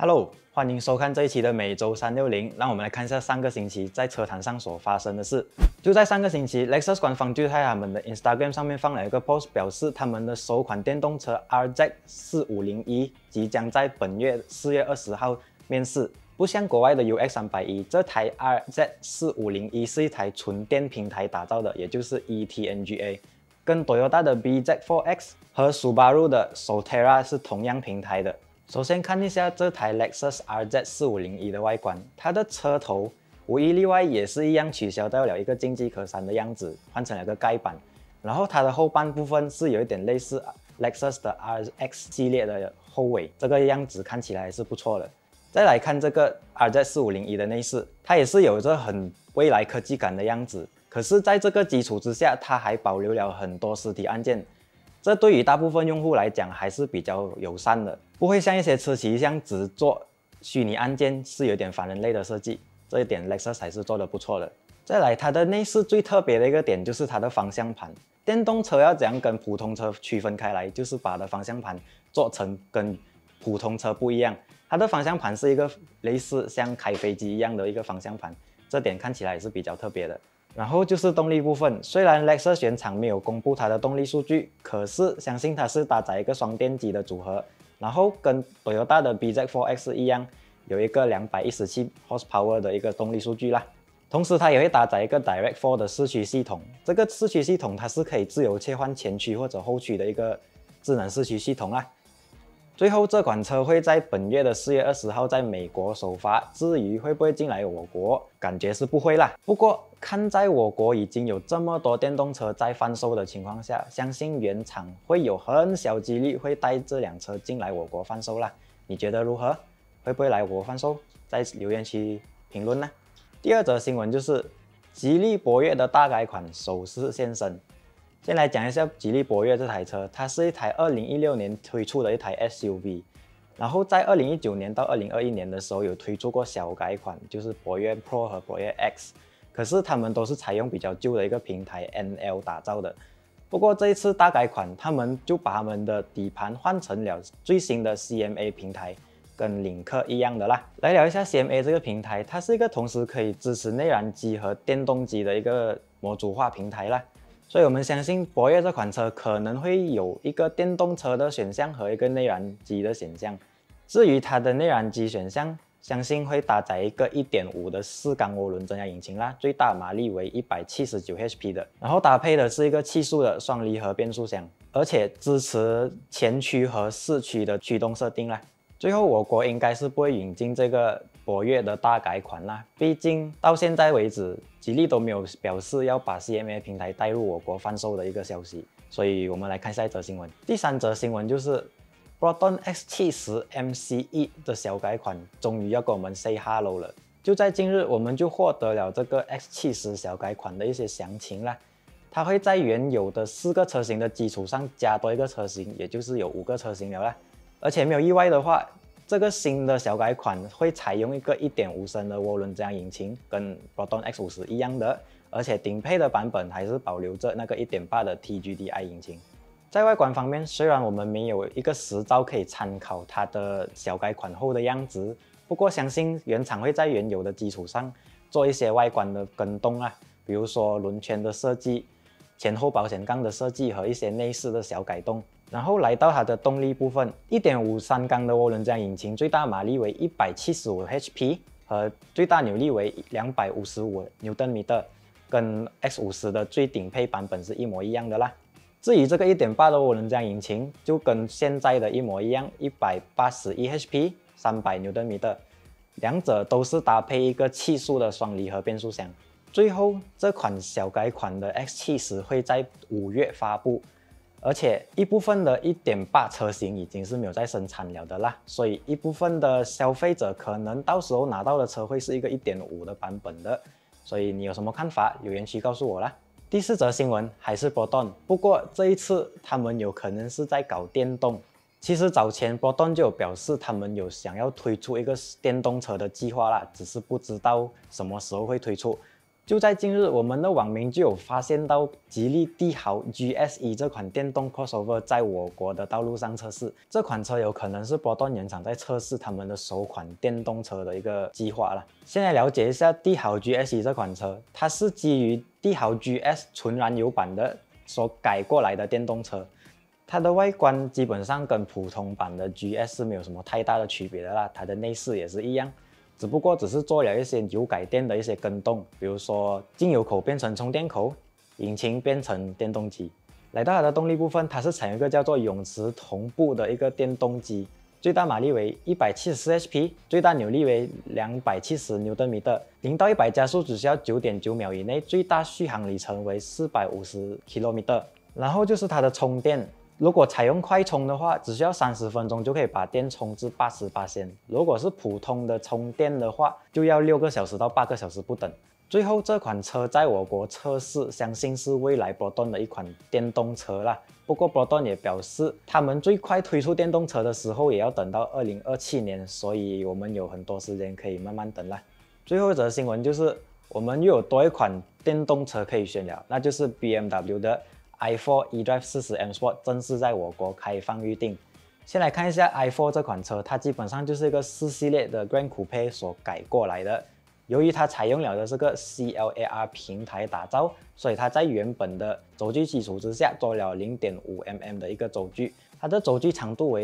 Hello，欢迎收看这一期的每周360。让我们来看一下上个星期在车坛上所发生的事。就在上个星期 ，Lexus 官方就在他们的 Instagram 上面放了一个 post， 表示他们的首款电动车 RZ450E 即将在本月4月20号面世。不像国外的 UX310，这台 RZ450E 是一台纯电平台打造的，也就是 eTNGA， 跟 Toyota 的 BZ4X 和 Subaru 的 Solterra 是同样平台的。首先看一下这台 Lexus RZ450E 的外观，它的车头无一例外也是一样取消掉了一个进气格栅的样子，换成了个盖板。然后它的后半部分是有一点类似 Lexus 的 RX 系列的后尾，这个样子看起来是不错的。再来看这个 RZ450E 的内饰，它也是有着很未来科技感的样子，可是在这个基础之下，它还保留了很多实体按键。这对于大部分用户来讲还是比较友善的，不会像一些车企一样只做虚拟按键，是有点反人类的设计。这一点 Lexus 还是做得不错的。再来，它的内饰最特别的一个点就是它的方向盘。电动车要怎样跟普通车区分开来，就是把它的方向盘做成跟普通车不一样。它的方向盘是一个类似像开飞机一样的一个方向盘，这点看起来也是比较特别的。然后就是动力部分，虽然 Lexus 原厂没有公布它的动力数据，可是相信它是搭载一个双电机的组合，然后跟 Toyota 的 BZ4X 一样，有一个217 horsepower 的一个动力数据啦。同时它也会搭载一个 Direct 4的四驱系统，这个四驱系统它是可以自由切换前驱或者后驱的一个智能四驱系统啦。最后这款车会在本月的4月20号在美国首发，至于会不会进来我国，感觉是不会啦。不过看在我国已经有这么多电动车在贩售的情况下，相信原厂会有很小几率会带这辆车进来我国贩售啦。你觉得如何？会不会来我国贩售？在留言区评论呢。第二则新闻就是吉利博越的大改款首次现身。先来讲一下吉利博越这台车，它是一台2016年推出的一台 SUV， 然后在2019年到2021年的时候有推出过小改款，就是博越 Pro 和博越 X， 可是他们都是采用比较旧的一个平台 NL 打造的。不过这一次大改款，他们就把他们的底盘换成了最新的 CMA 平台，跟领克一样的啦。来聊一下 CMA 这个平台，它是一个同时可以支持内燃机和电动机的一个模组化平台啦。所以我们相信博越这款车可能会有一个电动车的选项和一个内燃机的选项。至于它的内燃机选项，相信会搭载一个 1.5 的4缸涡轮增压引擎啦，最大马力为179 HP 的，然后搭配的是一个7速的双离合变速箱，而且支持前驱和四驱的驱动设定啦。最后我国应该是不会引进这个博越的大改款啦，毕竟到现在为止吉利都没有表示要把 CMA 平台带入我国贩售的一个消息。所以我们来看下一则新闻。第三则新闻就是 Proton X70 MCE 的小改款终于要跟我们 say hello 了。就在近日我们就获得了这个 X70 小改款的一些详情啦。它会在原有的4个车型的基础上加多一个车型，也就是有5个车型了啦。而且没有意外的话，这个新的小改款会采用一个 1.5 升的涡轮增压引擎，跟 Proton X50 一样的，而且顶配的版本还是保留着那个 1.8 的 TGDI 引擎。在外观方面，虽然我们没有一个实照可以参考它的小改款后的样子，不过相信原厂会在原有的基础上做一些外观的更动啊，比如说轮圈的设计、前后保险杠的设计和一些内饰的小改动。然后来到它的动力部分 1.5 3缸的涡轮增压引擎，最大马力为175 HP 和最大扭力为255 Nm， 跟 X50 的最顶配版本是一模一样的啦。至于这个 1.8 的涡轮增压引擎就跟现在的一模一样，181 HP 300 Nm， 两者都是搭配一个7速的双离合变速箱。最后这款小改款的 X70 会在5月发布，而且一部分的 1.8 车型已经是没有在生产了的啦，所以一部分的消费者可能到时候拿到的车会是一个 1.5 的版本的，所以你有什么看法？留言区告诉我啦。第4则新闻还是 Proton， 不过这一次他们有可能是在搞电动。其实早前 Proton 就有表示他们有想要推出一个电动车的计划啦，只是不知道什么时候会推出。 就在近日，我们的网民就有发现到吉利帝豪 GS1 这款电动 crossover 在我国的道路上测试。这款车有可能是波顿原厂在测试他们的首款电动车的一个计划了。先来了解一下帝豪 GS1 这款车，它是基于帝豪 GS 纯燃油版的所改过来的电动车。它的外观基本上跟普通版的 GS 是没有什么太大的区别的啦，它的内饰也是一样。只不过只是做了一些油改电的一些更动，比如说进油口变成充电口，引擎变成电动机。来到它的动力部分，它是采用一个叫做永磁同步的一个电动机，最大马力为174 HP， 最大扭力为270牛顿米，0到100加速只需要 9.9 秒以内，最大续航里程为450 km。然后就是它的充电。如果采用快充的话，只需要30分钟就可以把电充至80%。如果是普通的充电的话，就要6个小时到8个小时不等。最后这款车在我国测试，相信是未来波顿的一款电动车啦。不过波顿也表示，他们最快推出电动车的时候也要等到2027年，所以我们有很多时间可以慢慢等啦。最后一则新闻就是，我们又有多一款电动车可以选了，那就是 BMW 的i4 eDrive 40M Sport 正式在我国开放预定。先来看一下 i4 这款车，它基本上就是一个4系列的 Grand Coupe 所改过来的。由于它采用了的这个 CLAR 平台打造，所以它在原本的轴距基础之下做了 0.5mm 的一个轴距。它的轴距长度为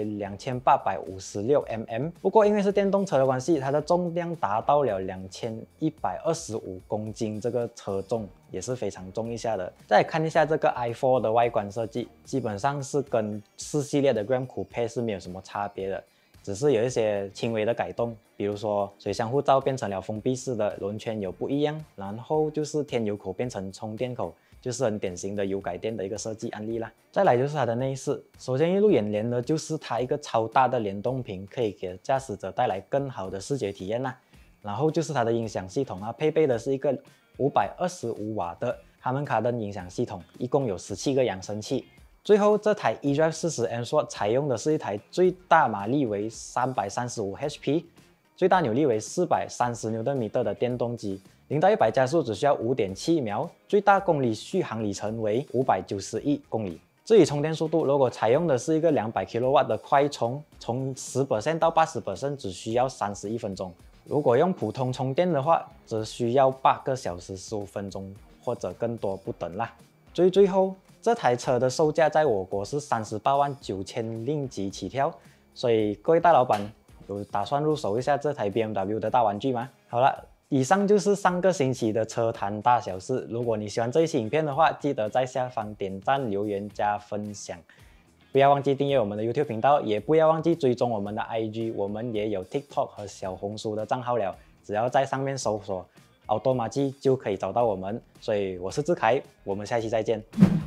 2856mm， 不过因为是电动车的关系，它的重量达到了2125公斤，这个车重也是非常重一下的。再来看一下这个 i4 的外观设计，基本上是跟4系列的 Grand Coupe 是没有什么差别的，只是有一些轻微的改动，比如说水箱护罩变成了封闭式的，轮圈有不一样，然后就是添油口变成充电口，就是很典型的油改电的一个设计案例啦。再来就是它的内饰，首先一入眼帘的就是它一个超大的联动屏，可以给驾驶者带来更好的视觉体验啦。然后就是它的音响系统啊，配备的是一个525瓦的哈曼卡顿音响系统，一共有17个扬声器。最后这台 eDrive 40M Sport 采用的是一台最大马力为335 HP， 最大扭力为430牛顿米的电动机。0到100加速只需要 5.7 秒，最大公里续航里程为591公里。至于充电速度，如果采用的是一个200 kW 的快充，从 10% 到 80% 只需要31分钟。如果用普通充电的话，则需要8个小时15分钟或者更多不等啦。最后，这台车的售价在我国是389000令吉起跳，所以各位大老板有打算入手一下这台 BMW 的大玩具吗？好了。以上就是上个星期的车坛大小事。如果你喜欢这一期影片的话，记得在下方点赞、留言、加分享。不要忘记订阅我们的 YouTube 频道，也不要忘记追踪我们的 IG， 我们也有 TikTok 和小红书的账号了。只要在上面搜索 Automaji 就可以找到我们。所以我是志凯，我们下期再见。